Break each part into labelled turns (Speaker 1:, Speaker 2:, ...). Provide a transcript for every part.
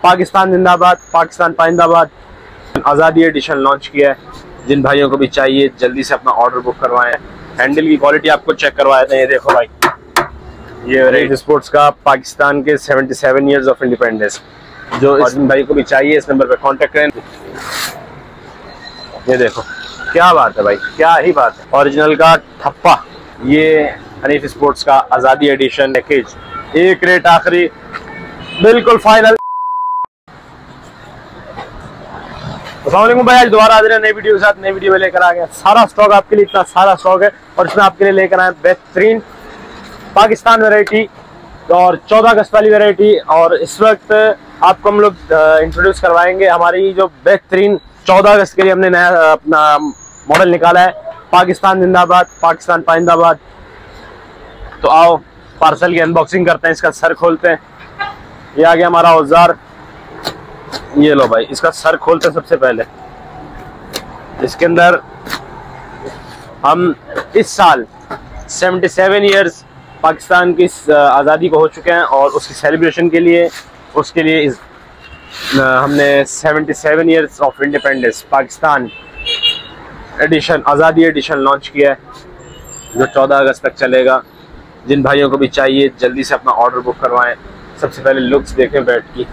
Speaker 1: पाकिस्तान जिंदाबाद, पाकिस्तान पाइंदाबाद। आज़ादी edition launch किया है, जिन भाइयों को भी चाहिए जल्दी से अपना ऑर्डर बुक करवाएं। हैंडल की क्वालिटी आपको चेक करवाए थे, ये देखो भाई, ये रेड स्पोर्ट्स का पाकिस्तान के 77 ईयर्स ऑफ इंडिपेंडेंस। जो इस भाई को भी चाहिए इस नंबर पे कांटेक्ट करें। ये देखो क्या बात है भाई, क्या ही बात है। ओरिजिनल का ठप्पा, ये हनीफ स्पोर्ट्स का आज़ादी एडिशन पैकेज, एक रेट आखिरी, बिल्कुल फाइनल। अस्सलामुअलैकुम भाई, आज दोबारा हाजिर है नई वीडियो के साथ। नई वीडियो में लेकर आ गए सारा स्टॉक आपके लिए, इतना सारा स्टॉक है और इसमें आपके लिए लेकर आए बेहतरीन पाकिस्तान वैरायटी और 14 अगस्त वाली वैरायटी। और इस वक्त आपको हम लोग इंट्रोड्यूस करवाएंगे हमारी जो बेहतरीन 14 अगस्त के लिए हमने नया अपना मॉडल निकाला है, पाकिस्तान जिंदाबाद, पाकिस्तान पाइंदाबाद। तो आओ पार्सल की अनबॉक्सिंग करते हैं, इसका सर खोलते हैं। ये आ गया हमारा औजार, ये लो भाई, इसका सर खोलते हैं सबसे पहले। इसके अंदर हम इस साल 77 ईयर्स पाकिस्तान की आज़ादी को हो चुके हैं और उसकी सेलिब्रेशन के लिए, उसके लिए हमने 77 years of independence Pakistan edition, आज़ादी एडिशन लॉन्च किया है, जो 14 अगस्त तक चलेगा। जिन भाइयों को भी चाहिए जल्दी से अपना ऑर्डर बुक करवाएं। सबसे पहले लुक्स देखें, बैट की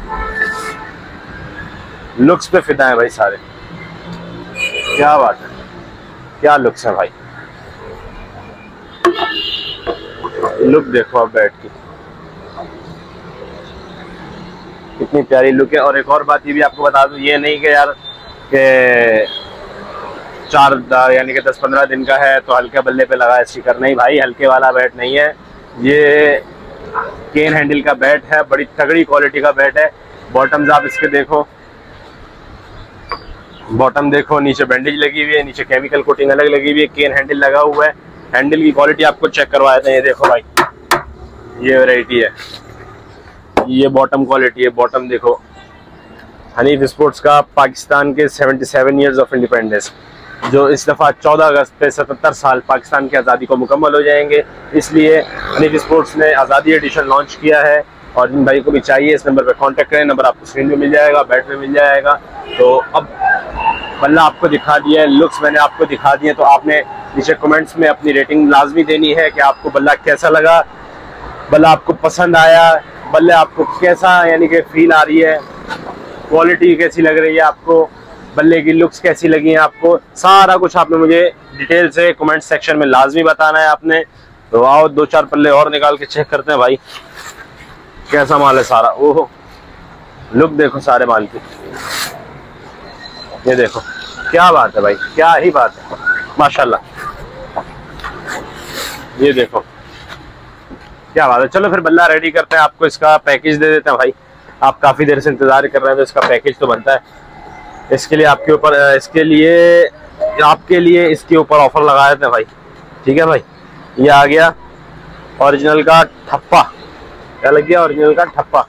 Speaker 1: लुक्स पे फिदा है भाई सारे, क्या बात है, क्या लुक्स है भाई। लुक देखो आप बैट की, कितनी प्यारी लुक है। और एक और बात ये भी आपको बता दूं, ये नहीं कि यार के 4 यानी कि 10-15 दिन का है तो हल्के बल्ले पे लगा स्टिकर, नहीं भाई, हल्के वाला बैट नहीं है ये, केन हैंडल का बैट है, बड़ी तगड़ी क्वालिटी का बैट है। बॉटम्स आप इसके देखो, बॉटम देखो, नीचे बैंडेज लगी हुई है, नीचे केमिकल कोटिंग अलग लगी हुई है, केन हैंडल लगा हुआ है। हैंडल की क्वालिटी आपको चेक करवाए थे, ये देखो भाई, ये वैरायटी है, ये बॉटम क्वालिटी है। बॉटम देखो, हनीफ स्पोर्ट्स का पाकिस्तान के 77 ईयर्स ऑफ इंडिपेंडेंस, जो इस दफ़ा 14 अगस्त पे 77 साल पाकिस्तान की आज़ादी को मुकम्मल हो जाएंगे, इसलिए हनीफ स्पोर्ट्स ने आज़ादी एडिशन लॉन्च किया है। और जिन भाई को भी चाहिए इस नंबर पर कांटेक्ट करें, नंबर आपको स्क्रीन पे मिल जाएगा, बैट पे मिल जाएगा। तो अब बल्ला आपको दिखा दिया है, लुक्स मैंने आपको दिखा दिए, तो आपने नीचे कमेंट्स में अपनी रेटिंग लाजमी देनी है कि आपको बल्ला कैसा लगा, बल्ला आपको पसंद आया, बल्ले आपको कैसा यानी कि फील आ रही है, क्वालिटी कैसी लग रही है आपको, बल्ले की लुक्स कैसी लगी हैं आपको, सारा कुछ आपने मुझे डिटेल से कमेंट सेक्शन में लाजमी बताना है आपने। तो आओ 2-4 पल्ले और निकाल के चेक करते हैं भाई, कैसा माल है सारा। ओहो, लुक देखो सारे माल की, ये देखो क्या बात है भाई, क्या ही बात है, माशाल्लाह। ये देखो क्या बात है। चलो फिर बल्ला रेडी करते हैं, आपको इसका पैकेज दे देते हैं भाई। आप काफ़ी देर से इंतज़ार कर रहे हैं तो इसका पैकेज तो बनता है। इसके लिए आपके ऊपर आपके लिए इसके ऊपर ऑफर लगा देते हैं भाई, ठीक है भाई। ये आ गया ओरिजिनल का ठप्पा, क्या लग गया, ओरिजिनल का ठप्पा।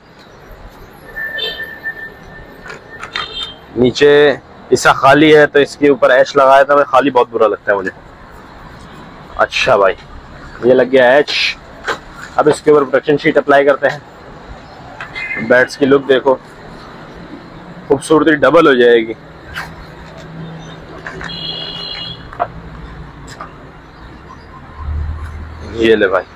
Speaker 1: नीचे इसका खाली है तो इसके ऊपर एच लगाया था, खाली बहुत बुरा लगता है मुझे। अच्छा भाई, ये लग गया एच। अब इसके ऊपर प्रोटेक्शन शीट अप्लाई करते हैं। बैट्स की लुक देखो, खूबसूरती डबल हो जाएगी। ये ले भाई,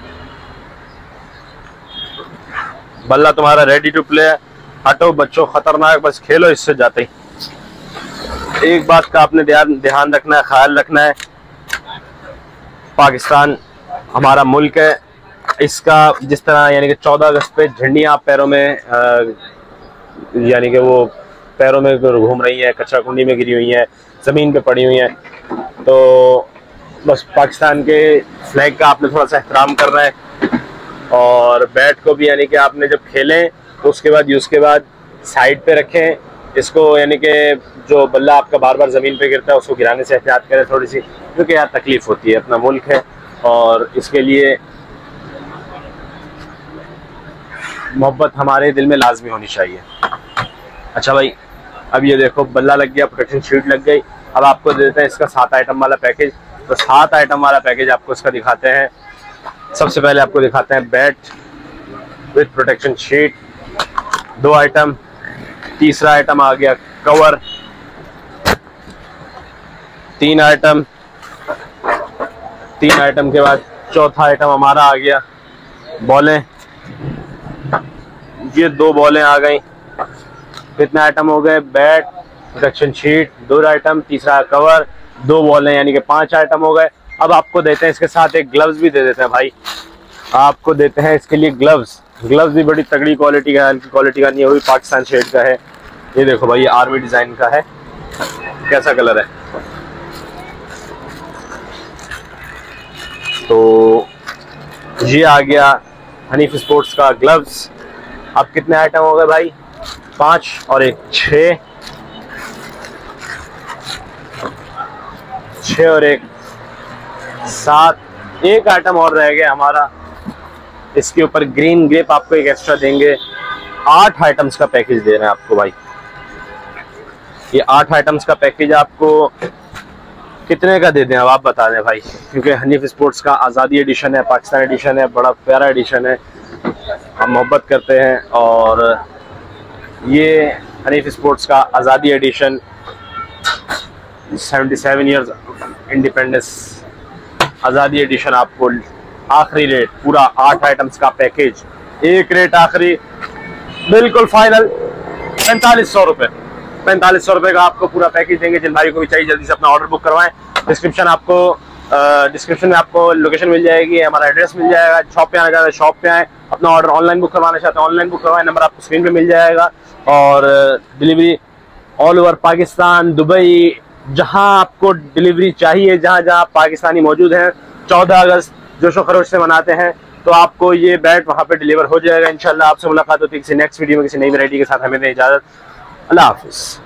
Speaker 1: बल्ला तुम्हारा रेडी टू प्ले है। हटो बच्चों, खतरनाक, बस खेलो इससे जाते ही। एक बात का आपने ध्यान रखना है, ख्याल रखना है, पाकिस्तान हमारा मुल्क है, इसका जिस तरह यानी कि 14 अगस्त पे झंडियाँ पैरों में यानी कि वो पैरों में घूम रही हैं, कचरा कुंडी में गिरी हुई हैं, ज़मीन पे पड़ी हुई हैं, तो बस पाकिस्तान के फ्लैग का आपने थोड़ा सा एहतराम करना है। और बैट को भी यानी कि आपने जब खेलें तो उसके बाद साइड पे रखें इसको, यानी कि जो बल्ला आपका बार बार ज़मीन पे गिरता है उसको गिराने से एहतियात करें थोड़ी सी, क्योंकि यार तकलीफ़ होती है, अपना मुल्क है और इसके लिए मोहब्बत हमारे दिल में लाजमी होनी चाहिए। अच्छा भाई, अब ये देखो बल्ला लग गया, प्रोटेक्शन शीट लग गई। अब आपको दे देते हैं इसका 7 आइटम वाला पैकेज। तो 7 आइटम वाला पैकेज आपको इसका दिखाते हैं। सबसे पहले आपको दिखाते हैं bat with protection sheet, 2 item, तीसरा आइटम आ गया कवर, 3 आइटम, 3 आइटम के बाद चौथा आइटम हमारा आ गया बॉलें। ये 2 बॉलें आ गई। कितने आइटम हो गए? बैट, प्रोटेक्शन शीट, 2 आइटम, तीसरा कवर, 2 बॉलें, यानी कि 5 आइटम हो गए। अब आपको देते हैं इसके साथ एक ग्लव्स भी दे देते हैं भाई, आपको देते हैं इसके लिए ग्लव्स। ग्लव्स भी बड़ी तगड़ी क्वालिटी का है, हल्की क्वालिटी का नहीं है, वो भी पाकिस्तान शेड का है। ये देखो भाई, ये आर्मी डिजाइन का है, कैसा कलर है। तो ये आ गया हनीफ स्पोर्ट्स का ग्लव्स। अब कितने आइटम हो गए भाई? 5 और 1 6, 6 और 1 7। एक आइटम और रह गया हमारा, इसके ऊपर ग्रीन ग्रेप आपको एक एक्स्ट्रा देंगे। 8 आइटम्स का पैकेज दे रहे हैं आपको भाई। ये 8 आइटम्स का पैकेज आपको कितने का दे दें अब आप बता दें भाई, क्योंकि हनीफ स्पोर्ट्स का आज़ादी एडिशन है, पाकिस्तान एडिशन है, बड़ा प्यारा एडिशन है, हम मोहब्बत करते हैं। और ये हनीफ स्पोर्ट्स का आज़ादी एडिशन 77 ईयर्स इंडिपेंडेंस आज़ादी एडिशन, आपको आखिरी रेट पूरा 8 आइटम्स का पैकेज, एक रेट आखिरी बिल्कुल फाइनल 4500 रुपये। 4500 रुपये का आपको पूरा पैकेज देंगे। जिन भाई को भी चाहिए जल्दी से अपना ऑर्डर बुक करवाएं। डिस्क्रिप्शन में आपको लोकेशन मिल जाएगी, हमारा एड्रेस मिल जाएगा। शॉप पे आना चाहते हैं शॉप पे आए, अपना ऑर्डर ऑनलाइन बुक करवाना चाहते हैं ऑनलाइन बुक करवाएं, नंबर आपको स्क्रीन पे मिल जाएगा। और delivery all over Pakistan, Dubai, जहां आपको डिलीवरी चाहिए, जहां जहां पाकिस्तानी मौजूद हैं। 14 अगस्त जोशो खरोश से मनाते हैं, तो आपको ये बैट वहां पे डिलीवर हो जाएगा इंशाल्लाह। आपसे मुलाकात होती है किसी नेक्स्ट वीडियो में किसी नई वैरायटी के साथ। हमें दें इजाजत, अल्लाह हाफिज़।